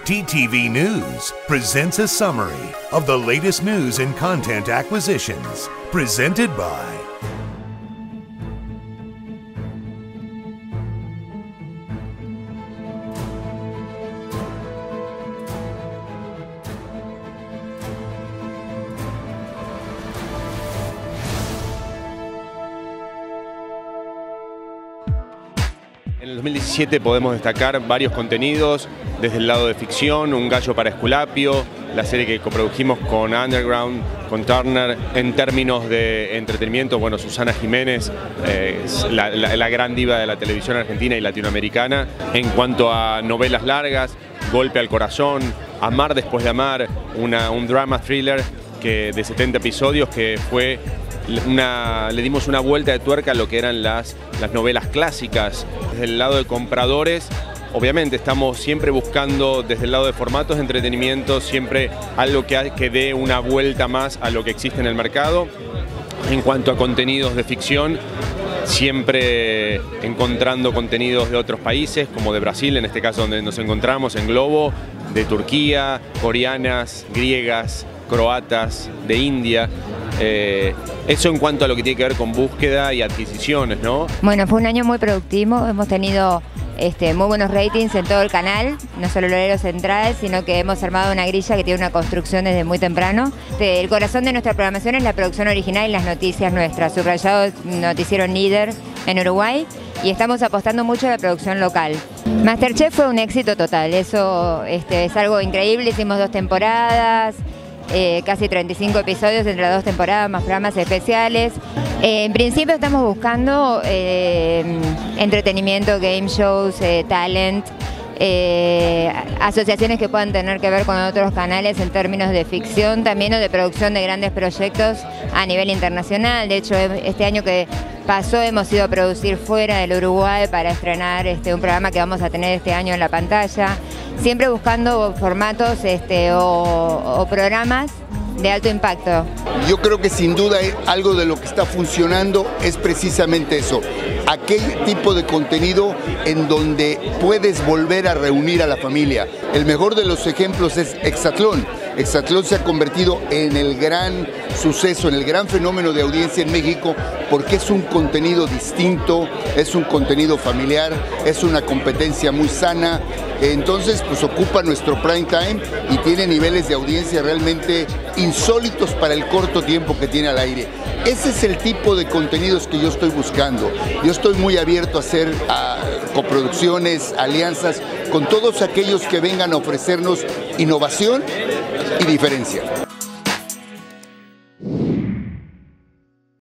TTV News presents a summary of the latest news and content acquisitions, presented by En el 2017 podemos destacar varios contenidos, desde el lado de ficción, Un gallo para Esculapio, la serie que coprodujimos con Underground, con Turner. En términos de entretenimiento, bueno, Susana Jiménez es la gran diva de la televisión argentina y latinoamericana. En cuanto a novelas largas, Golpe al corazón, Amar después de amar, un drama thriller de 70 episodios que fue le dimos una vuelta de tuerca a lo que eran las novelas clásicas. Desde el lado de compradores, obviamente estamos siempre buscando, desde el lado de formatos de entretenimiento, siempre algo que dé una vuelta más a lo que existe en el mercado. En cuanto a contenidos de ficción, siempre encontrando contenidos de otros países, como de Brasil, en este caso donde nos encontramos, en Globo, de Turquía, coreanas, griegas, croatas, de India. Eso en cuanto a lo que tiene que ver con búsqueda y adquisiciones, ¿no? Bueno, fue un año muy productivo, hemos tenido muy buenos ratings en todo el canal, no solo el horario central, sino que hemos armado una grilla que tiene una construcción desde muy temprano. El corazón de nuestra programación es la producción original y las noticias nuestras, subrayado noticiero líder en Uruguay, y estamos apostando mucho a la producción local. Masterchef fue un éxito total, eso es algo increíble, hicimos 2 temporadas, casi 35 episodios entre las 2 temporadas, más programas especiales. En principio estamos buscando entretenimiento, game shows, talent, asociaciones que puedan tener que ver con otros canales en términos de ficción también, o de producción de grandes proyectos a nivel internacional. De hecho, este año que pasó hemos ido a producir fuera del Uruguay para estrenar un programa que vamos a tener este año en la pantalla, siempre buscando formatos o programas de alto impacto. Yo creo que sin duda algo de lo que está funcionando es precisamente eso, aquel tipo de contenido en donde puedes volver a reunir a la familia. El mejor de los ejemplos es Hexatlón. Hexatlón se ha convertido en el gran suceso, en el gran fenómeno de audiencia en México, porque es un contenido distinto, es un contenido familiar, es una competencia muy sana. Entonces, pues ocupa nuestro prime time y tiene niveles de audiencia realmente insólitos para el corto tiempo que tiene al aire. Ese es el tipo de contenidos que yo estoy buscando. Yo estoy muy abierto a hacer coproducciones, alianzas con todos aquellos que vengan a ofrecernos innovación y diferencia.